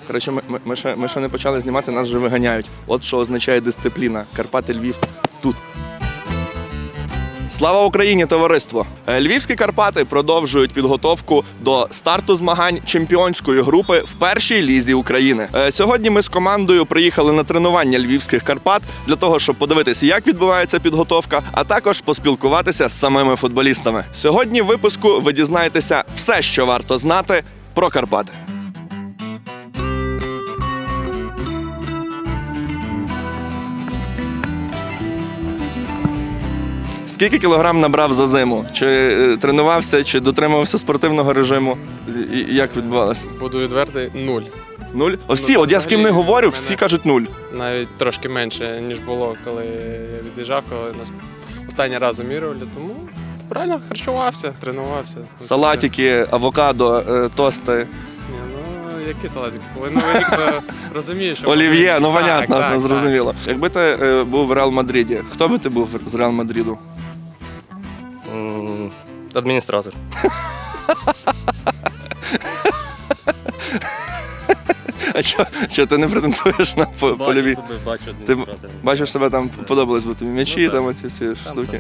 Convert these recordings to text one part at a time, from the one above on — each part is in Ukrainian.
Коротше, ми ще не почали знімати, нас вже виганяють. От що означає дисципліна. Карпати Львів тут. Слава Україні, товариство! Львівські Карпати продовжують підготовку до старту змагань чемпіонської групи в першій лізі України. Сьогодні ми з командою приїхали на тренування Львівських Карпат для того, щоб подивитися, як відбувається підготовка, а також поспілкуватися з самими футболістами. Сьогодні в випуску ви дізнаєтеся все, що варто знати про Карпати. Скільки кілограм набрав за зиму? Чи тренувався, чи дотримувався спортивного режиму? І як відбувалося? Буду відвертий, 0. 0? От я з ким не говорю, всі кажуть 0. Навіть трошки менше, ніж було, коли я від'їжджав, коли нас останній раз замірювали. Тому правильно харчувався, тренувався. Салатики, авокадо, тости. Ні, ну які салатики? Коли новий рік, то розумієш, що... Олів'є, ну понятно, так, зрозуміло. Якби ти був в Реал Мадриді, хто би ти був з Реал Мадриду? Адміністратор. А що ти не претендуєш на польові? Бачу Ти адміністратора. бачиш себе там, подобались би тобі м'ячі, там оці всі штуки?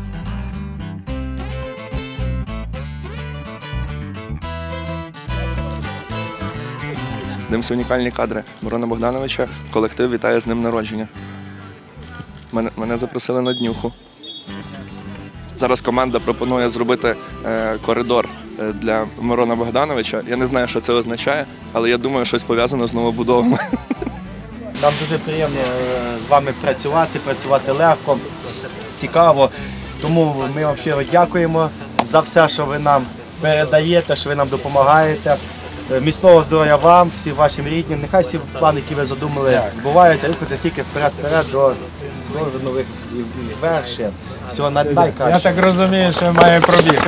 Дивимося унікальні кадри Мирона Богдановича. Колектив вітає з днем народження. Мене запросили на днюху. Зараз команда пропонує зробити коридор для Мирона Богдановича. Я не знаю, що це означає, але я думаю, щось пов'язано з новобудовами. Нам дуже приємно з вами працювати легко, цікаво. Тому ми вам щиро дякуємо за все, що ви нам передаєте, що ви нам допомагаєте. Міцного здоров'я вам, всім вашим рідним. Нехай всі плани, які ви задумали, збуваються. Рухайте тільки вперед до нових вершин. Всього найкраще. Я так розумію, що має пробіг.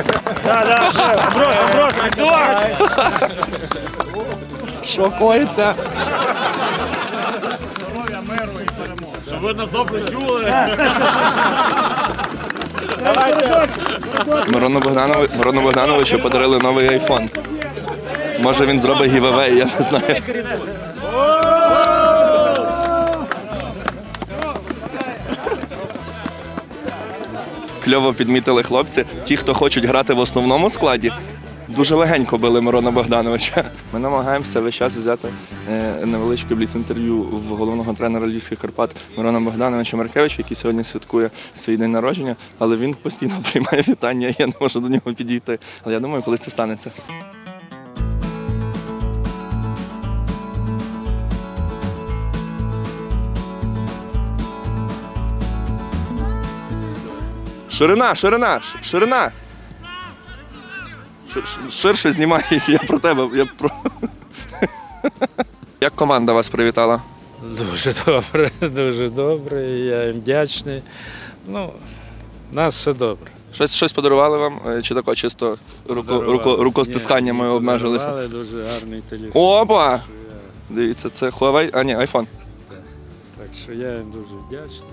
Що коїться? Щоб ви нас добре чули. Мирону Богдановичу подарили новий айфон. Може він зробить гівевей, я не знаю. Кльово підмітили хлопці. Ті, хто хочуть грати в основному складі, дуже легенько били Мирона Богдановича. Ми намагаємося весь час взяти невеличке бліц-інтерв'ю в головного тренера Львівських Карпат Мирона Богдановича Маркевича, який сьогодні святкує свій день народження, але він постійно приймає вітання, я не можу до нього підійти. Але я думаю, коли це станеться. Ширина! Ширше знімай, я про тебе. Як команда вас привітала? Дуже добре, я їм вдячний. Ну, у нас все добре. Щось подарували вам? Чи тако чисто рукостисканнями обмежилися? Подарували дуже гарний телефон. Опа! Дивіться, це Huawei, а ні, iPhone. Так що я їм дуже вдячний.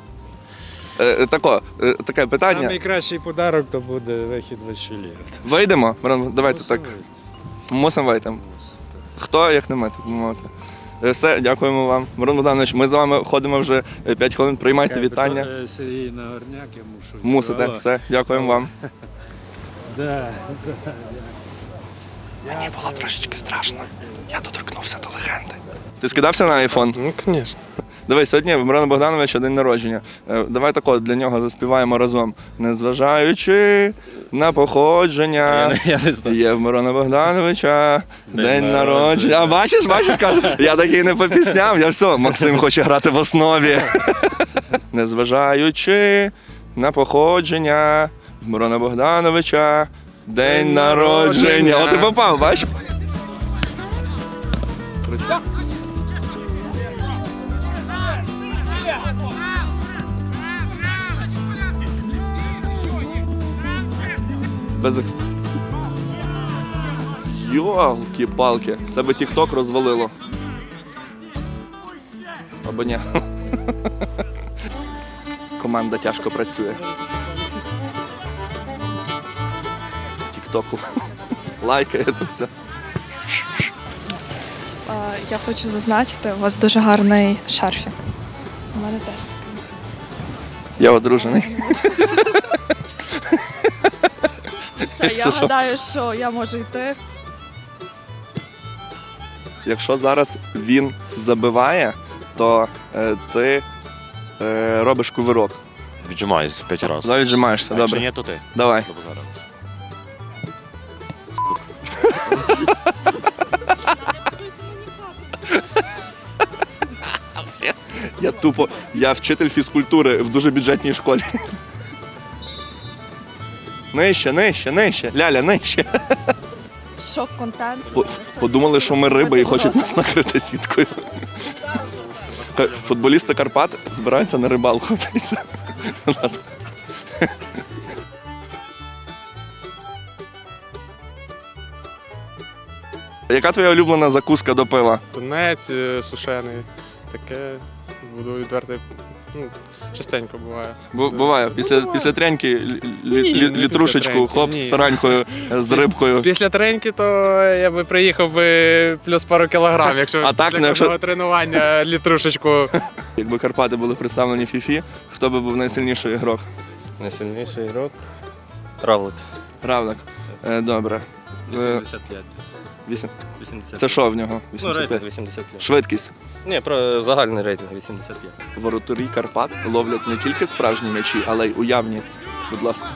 Таке питання. Найкращий подарунок то буде вихід в вечілі. Вийдемо? Давайте так. Мусимо вийти. Хто, як не ми, так би мовити. Все, дякуємо вам. Мирон Богданович, ми з вами ходимо вже 5 хвилин, приймайте вітання. Сергій Нагорняк, я мушу. Мусите, все, дякуємо вам. Мені було трошечки страшно. Я доторкнувся до легенди. Ти скидався на айфон? Ну, звісно. Дивись, сьогодні в Мирона Богдановича день народження. Давай тако для нього заспіваємо разом. Незважаючи на походження, є в Мирона Богдановича день народження. А бачиш, каже, я такий не по пісням, я все, Максим хоче грати в основі. Незважаючи на походження, в Мирона Богдановича день народження. О, ти попав, бачиш? Йолки-палки, це би тік-ток розвалило. Або ні. Команда тяжко працює. В тік-току. Лайкає то все. Я хочу зазначити, у вас дуже гарний шарфік. У мене теж такий. Я одружений. Все, я гадаю, що я можу йти. Якщо зараз він забиває, то ти робиш кувирок. Віджимаюсь 5 разів. Давай віджимаєшся, Якщо добре. ні, то ти. Давай. До базару. Я вчитель фізкультури в дуже бюджетній школі. Нижче, нижче, нижче. Ляля, нижче. Шок-контент. Подумали, що ми риби і хочуть нас накрити сіткою. Футболісти Карпат збираються на рибалку. Дивіться. Будь ласка. Яка твоя улюблена закуска до пива? Тунець сушений. Таке, буду відвертий, частенько буває. Буває, після треньки Ні, не літрушечку, після треньки, хоп, ні. з таранькою, з рибкою. Після треньки, то я би приїхав би плюс пару кілограм, якщо А так, для ну, якщо- кожного тренування літрушечку. Якби Карпати були представлені в ФІФІ, хто би був найсильніший ігрок? Найсильніший ігрок. Равлик. Равлик. Добре. 85. 8. 85. Це що в нього? Ну, 85. рейтинг 85. Швидкість. Ні, про загальний рейтинг 85. Воротарі Карпат ловлять не тільки справжні м'ячі, але й уявні. Будь ласка.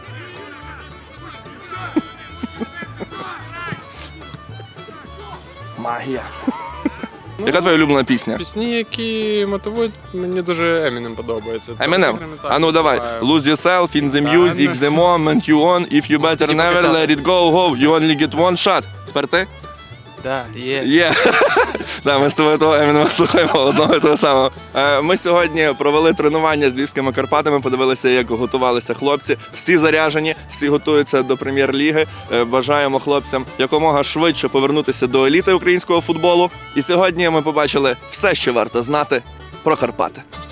Магія. Яка твоя улюблена пісня? Пісні, які мотивують, мені дуже Емінем подобається. Eminem? Так, А ну давай. буває. Lose yourself in the music, Та, the moment you on, if you better Тільки never почати. let it go, go, you only get one shot. Тепер ти? Да, є. Є. Да, ми з тобою того Емінема слухаємо одного і того самого. Ми сьогодні провели тренування з Львівськими Карпатами, подивилися, як готувалися хлопці. Всі заряжені, всі готуються до прем'єр-ліги. Бажаємо хлопцям якомога швидше повернутися до еліти українського футболу. І сьогодні ми побачили все, що варто знати про Карпати.